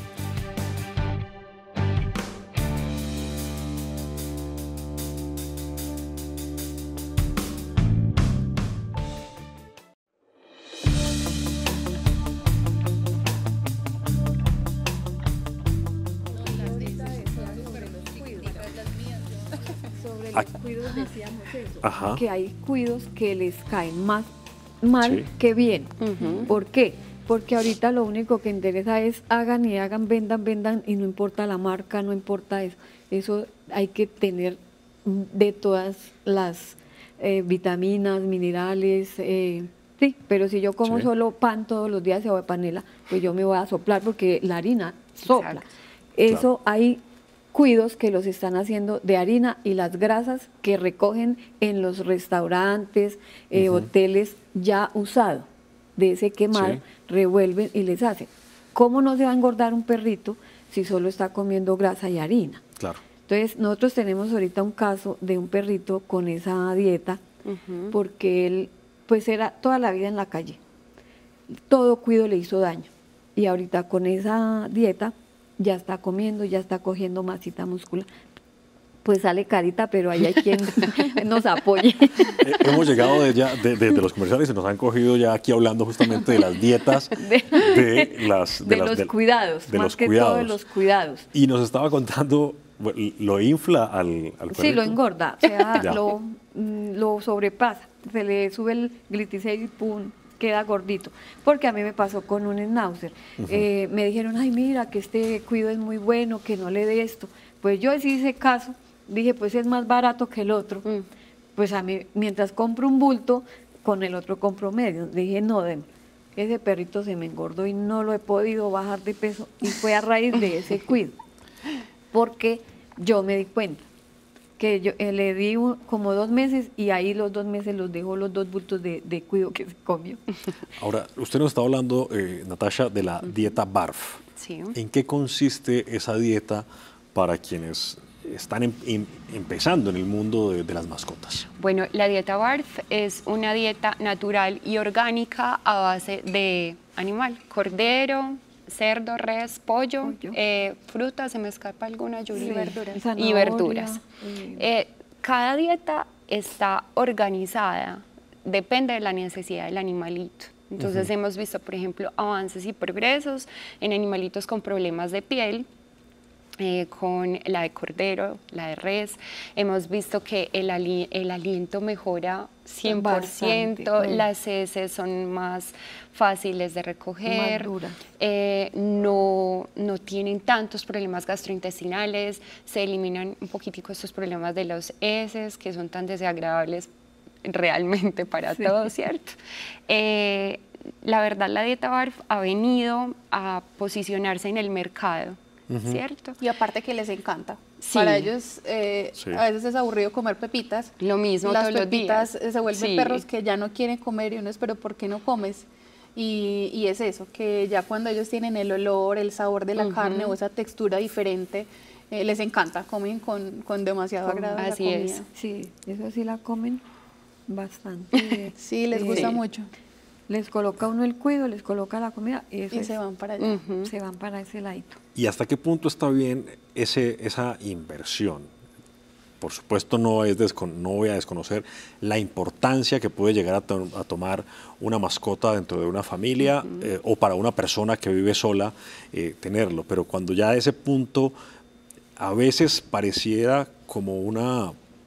Sobre los cuidos decíamos eso, Ajá. que hay cuidos que les caen más mal sí. que bien. Uh-huh. ¿Por qué? Porque ahorita lo único que interesa es hagan y hagan, vendan, vendan y no importa la marca, no importa eso. Eso hay que tener de todas las eh, vitaminas, minerales, eh, sí, pero si yo como sí. solo pan todos los días o de panela, pues yo me voy a soplar porque la harina sopla. Exacto. Eso claro. hay cuidos que los están haciendo de harina y las grasas que recogen en los restaurantes, eh, uh-huh. hoteles ya usado, de ese quemado, sí. revuelven y les hacen. ¿Cómo no se va a engordar un perrito si solo está comiendo grasa y harina? Claro. Entonces nosotros tenemos ahorita un caso de un perrito con esa dieta, uh-huh. porque él pues era toda la vida en la calle, todo cuido le hizo daño y ahorita con esa dieta ya está comiendo, ya está cogiendo masita muscular. Pues sale carita, pero ahí hay quien nos apoye. Hemos llegado de, ya, de, de, de los comerciales y nos han cogido ya aquí hablando justamente de las dietas, de, de, las, de, de las, los de, cuidados, de más los que cuidados. todo de los cuidados. Y nos estaba contando, lo infla al, al perrito. Sí, lo engorda, o sea, lo, lo sobrepasa, se le sube el glicérido y pum, queda gordito, porque a mí me pasó con un schnauzer. Uh-huh. eh, me dijeron, ay, mira, que este cuido es muy bueno, que no le dé esto. Pues yo sí hice caso, dije, pues es más barato que el otro. Mm. Pues a mí, mientras compro un bulto, con el otro compro medio. Dije, no, dem, ese perrito se me engordó y no lo he podido bajar de peso, y fue a raíz de ese cuido, porque yo me di cuenta que yo eh, le di un- como dos meses y ahí los dos meses los dejó los dos bultos de, de cuido que se comió. Ahora, usted nos está hablando, eh, Natasha, de la dieta BARF. Sí. ¿En qué consiste esa dieta para quienes están em- em- empezando en el mundo de, de las mascotas? Bueno, la dieta BARF es una dieta natural y orgánica a base de animal, cordero, cerdo, res, pollo, Pollo. eh, frutas, se me escapa alguna, Yuri, Y verduras. y Zanahoria, verduras. eh. Eh, cada dieta está organizada, depende de la necesidad del animalito. Entonces hemos visto, por ejemplo, avances y progresos en animalitos con problemas de piel, eh, con la de cordero, la de res. Hemos visto que el, ali- el aliento mejora cien por ciento, Bastante, mm. las heces son más fáciles de recoger, Más duras. eh, no, no tienen tantos problemas gastrointestinales, se eliminan un poquitico estos problemas de los heces que son tan desagradables realmente para Sí. todos, ¿cierto? Eh, la verdad, la dieta BARF ha venido a posicionarse en el mercado, ¿cierto? Y aparte que les encanta. Sí. Para ellos eh, Sí. a veces es aburrido comer pepitas. Lo mismo Las todos los pepitas días. eh, se vuelven Sí. perros que ya no quieren comer y uno es, pero ¿por qué no comes? Y, y es eso, que ya cuando ellos tienen el olor, el sabor de la Ujú. carne o esa textura diferente, eh, les encanta, comen con, con demasiado Con- agrado la Así comida. es. Sí, eso sí la comen bastante. Sí, les Eh, gusta Sí. mucho Les coloca uno el cuido, les coloca la comida y, eso y es- se van para allá. Ujú. se van para ese ladito. ¿Y hasta qué punto está bien ese, esa inversión? Por supuesto, no, es descon- no voy a desconocer la importancia que puede llegar a, to- a tomar una mascota dentro de una familia eh, o para una persona que vive sola eh, tenerlo, pero cuando ya a ese punto a veces pareciera como una,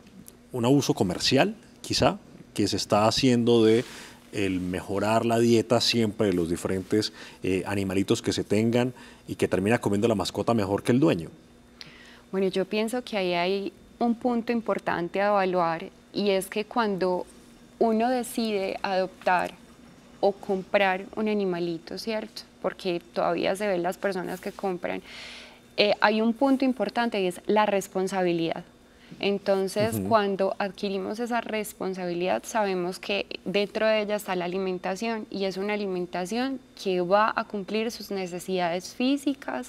un abuso comercial, quizá, que se está haciendo de el mejorar la dieta siempre de los diferentes eh, animalitos que se tengan y que termina comiendo la mascota mejor que el dueño. Bueno, yo pienso que ahí hay un punto importante a evaluar y es que cuando uno decide adoptar o comprar un animalito, ¿cierto? Porque todavía se ven las personas que compran, eh, hay un punto importante y es la responsabilidad. Entonces, Ujú. cuando adquirimos esa responsabilidad, sabemos que dentro de ella está la alimentación y es una alimentación que va a cumplir sus necesidades físicas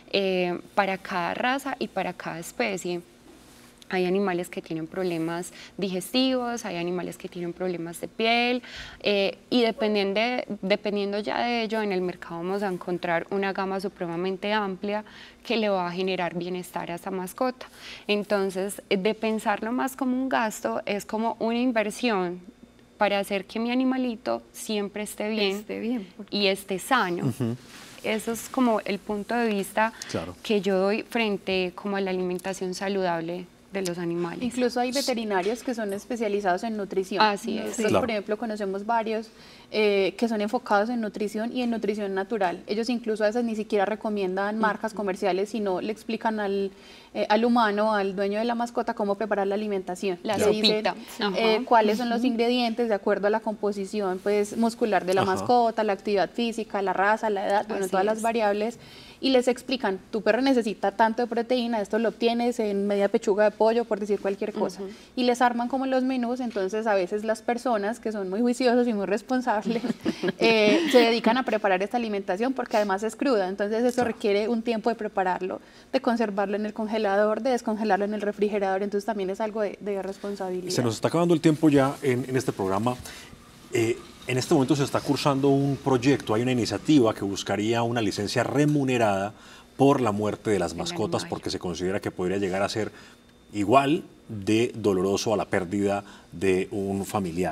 eh, para cada raza y para cada especie. Hay animales que tienen problemas digestivos, hay animales que tienen problemas de piel eh, y dependiendo, de- dependiendo ya de ello, en el mercado vamos a encontrar una gama supremamente amplia que le va a generar bienestar a esa mascota. Entonces, eh, de pensarlo más como un gasto, es como una inversión para hacer que mi animalito siempre esté bien, Esté bien, porque- y esté sano. Eso es como el punto de vista Claro. que yo doy frente como a la alimentación saludable de los animales. Incluso hay veterinarios que son especializados en nutrición. Así es. Nosotros, Claro. por ejemplo, conocemos varios eh, que son enfocados en nutrición y en nutrición natural. Ellos incluso a veces ni siquiera recomiendan marcas comerciales, sino le explican al, eh, al humano, al dueño de la mascota, cómo preparar la alimentación. La Le dicen, sopita. eh, Ajá. cuáles son los ingredientes de acuerdo a la composición pues, muscular de la Ajá. mascota, la actividad física, la raza, la edad, bueno, Así todas las es. variables. Y les explican, tu perro necesita tanto de proteína, esto lo obtienes en media pechuga de pollo, por decir cualquier cosa. Y les arman como los menús, entonces a veces las personas que son muy juiciosos y muy responsables eh, se dedican a preparar esta alimentación porque además es cruda, entonces eso requiere un tiempo de prepararlo, de conservarlo en el congelador, de descongelarlo en el refrigerador, entonces también es algo de, de responsabilidad. Se nos está acabando el tiempo ya en, en este programa. Eh, en este momento se está cursando un proyecto, hay una iniciativa que buscaría una licencia remunerada por la muerte de las El mascotas, animal. porque se considera que podría llegar a ser igual de doloroso a la pérdida de un familiar.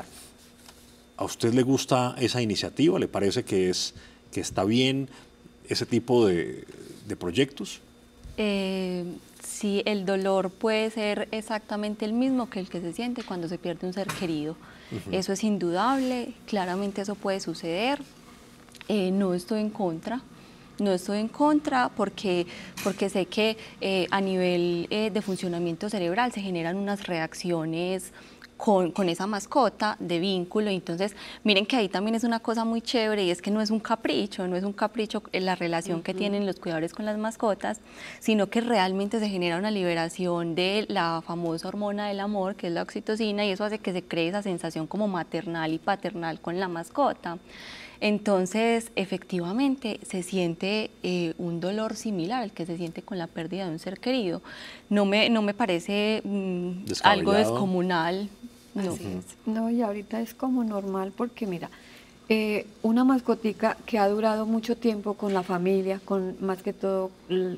¿A usted le gusta esa iniciativa? ¿Le parece que, es, que está bien ese tipo de, de proyectos? Eh, sí, el dolor puede ser exactamente el mismo que el que se siente cuando se pierde un ser querido. Eso es indudable, claramente eso puede suceder. Eh, no estoy en contra, no estoy en contra porque, porque sé que eh, a nivel eh, de funcionamiento cerebral se generan unas reacciones Con, con esa mascota de vínculo. Entonces, miren que ahí también es una cosa muy chévere y es que no es un capricho, no es un capricho en la relación uh-huh. que tienen los cuidadores con las mascotas, sino que realmente se genera una liberación de la famosa hormona del amor, que es la oxitocina, y eso hace que se cree esa sensación como maternal y paternal con la mascota. Entonces, efectivamente, se siente eh, un dolor similar al que se siente con la pérdida de un ser querido. No me, no me parece mm, algo descomunal. No. Así es. No, y ahorita es como normal porque, mira, eh, una mascotica que ha durado mucho tiempo con la familia, con más que todo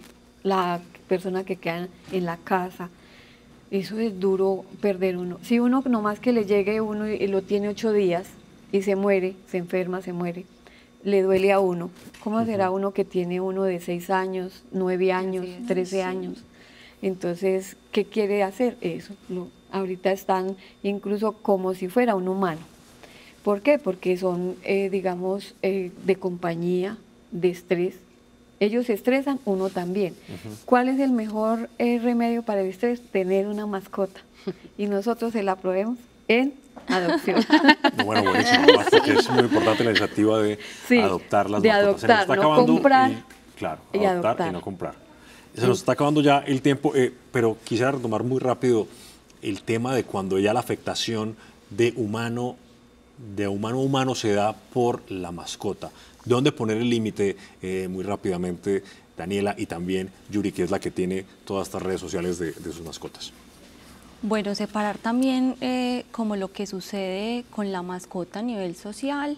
la persona que queda en la casa, eso es duro perder uno. Si uno nomás que le llegue uno y lo tiene ocho días, y se muere, se enferma, se muere, le duele a uno. ¿Cómo será uno que tiene uno de seis años, nueve años, trece años? Entonces, ¿qué quiere hacer? Eso, lo, ahorita están incluso como si fuera un humano. ¿Por qué? Porque son, eh, digamos, eh, de compañía, de estrés. Ellos se estresan, uno también. Uh-huh. ¿Cuál es el mejor eh, remedio para el estrés? Tener una mascota. Y nosotros se la probemos en adopción. Bueno, buenísimo, porque es muy importante la iniciativa de sí, adoptar las de mascotas. Adoptar, se nos está no acabando comprar y, claro, y adoptar adoptar. y no comprar. Se nos está acabando ya el tiempo, eh, pero quisiera retomar muy rápido el tema de cuando ya la afectación de humano, de humano a humano se da por la mascota. ¿De dónde poner el límite? Eh, muy rápidamente, Daniela, y también Yuri, que es la que tiene todas estas redes sociales de, de sus mascotas. Bueno, separar también eh, como lo que sucede con la mascota a nivel social,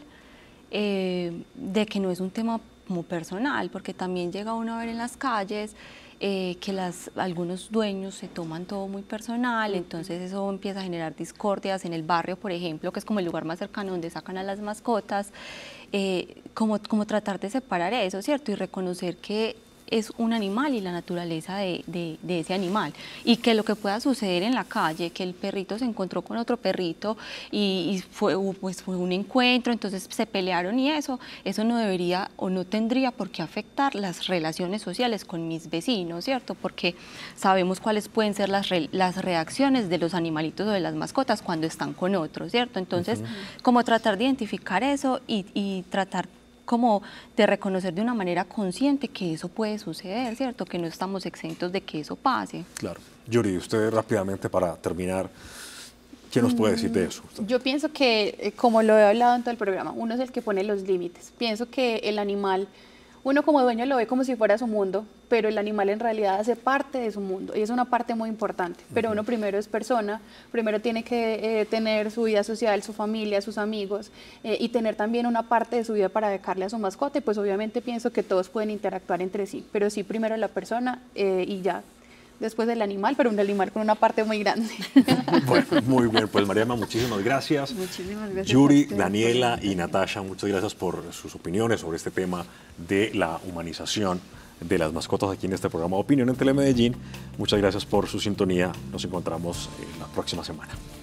eh, de que no es un tema como personal, porque también llega uno a ver en las calles eh, que las, algunos dueños se toman todo muy personal, entonces eso empieza a generar discordias en el barrio, por ejemplo, que es como el lugar más cercano donde sacan a las mascotas, eh, como, como tratar de separar eso, ¿cierto? Y reconocer que es un animal y la naturaleza de, de, de ese animal, y que lo que pueda suceder en la calle, que el perrito se encontró con otro perrito y, y fue, pues fue un encuentro, entonces se pelearon y eso, eso no debería o no tendría por qué afectar las relaciones sociales con mis vecinos, ¿cierto? Porque sabemos cuáles pueden ser las, re, las reacciones de los animalitos o de las mascotas cuando están con otros, ¿cierto? Entonces, uh-huh. como tratar de identificar eso y, y tratar como de reconocer de una manera consciente que eso puede suceder, ¿cierto? Que no estamos exentos de que eso pase. Claro. Yuri, usted rápidamente para terminar, ¿qué nos puede decir de eso? Yo pienso que, como lo he hablado en todo el programa, uno es el que pone los límites. Pienso que el animal, uno como dueño lo ve como si fuera su mundo, pero el animal en realidad hace parte de su mundo y es una parte muy importante. Pero uh-huh. uno primero es persona, primero tiene que eh, tener su vida social, su familia, sus amigos eh, y tener también una parte de su vida para dedicarle a su mascota, y pues obviamente pienso que todos pueden interactuar entre sí, pero sí primero la persona eh, y ya después del animal, pero un animal con una parte muy grande. Bueno, muy bien, pues Mariama, muchísimas gracias. Muchísimas gracias. Yuri, Daniela y Natasha, muchas gracias por sus opiniones sobre este tema de la humanización de las mascotas aquí en este programa Opinión en Telemedellín. Muchas gracias por su sintonía. Nos encontramos la próxima semana.